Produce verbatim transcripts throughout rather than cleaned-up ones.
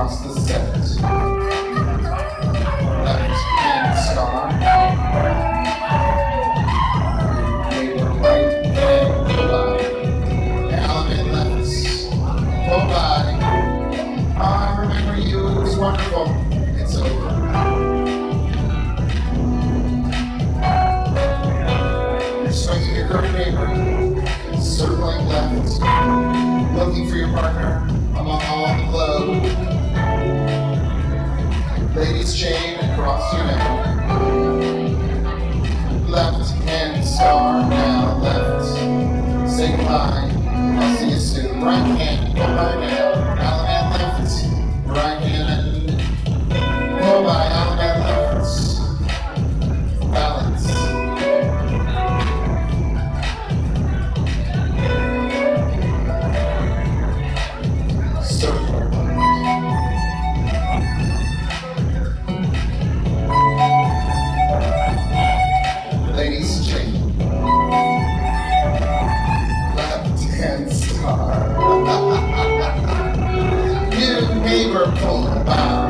across the set. Left hand star. Neighbor right hand go by. Element lefts. Go by. I remember you, it was wonderful. It's over. You're swinging your curved neighbor. Circling left. Looking for your partner among all the globe. Ladies chain across your neck. Left hand star, now left. Say goodbye, I'll see you soon. Right hand, go by now. Element left. Right hand, go by, element left. Balance. Circle. Ladies chain. Left hand star. New neighbor pull about.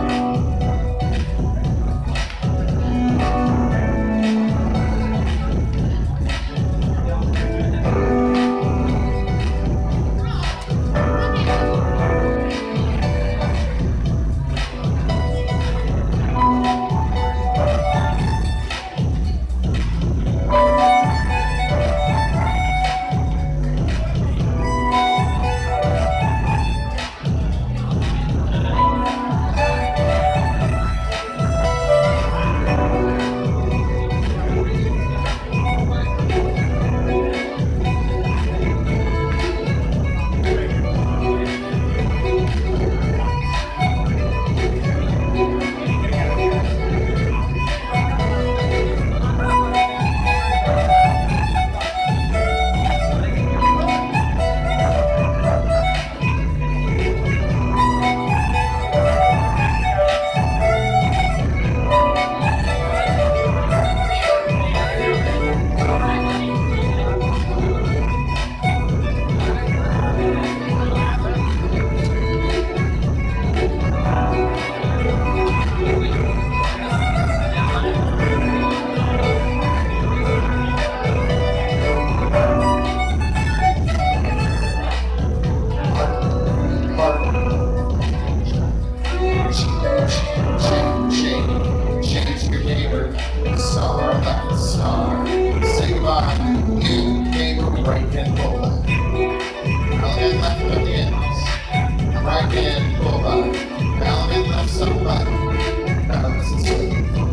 Change your neighbor, star left star. Say goodbye, you neighbor, right hand pull back. Element left at the ends. Right hand pull back. Element left some back. Balance and swing.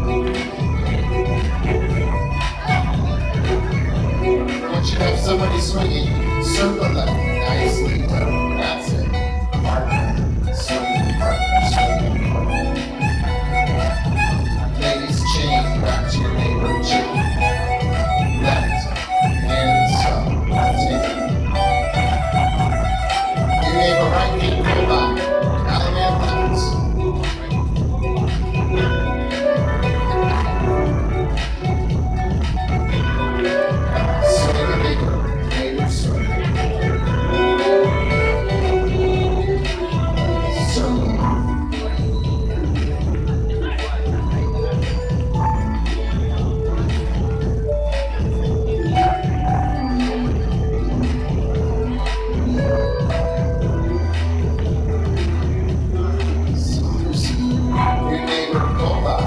Once you have somebody swinging, circle left nicely. That's it. Partner, swinging, partner, swinging, partner. Ladies chain, back to your neighbor, chain. Left hand star, that's it. Your neighbor right hand go by. Element left. Swing your neighbor, neighbor swing. Circle. Your neighbor go by.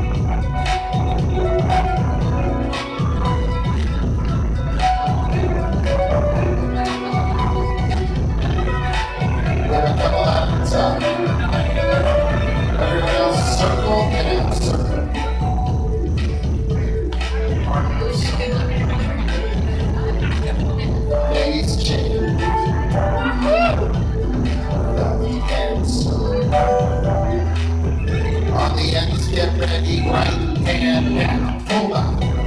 Let it double out at the top. Everyone else circle and circle. Partners. Ladies chain. Left hand circle. On the ends, get ready, right hand down, pull back.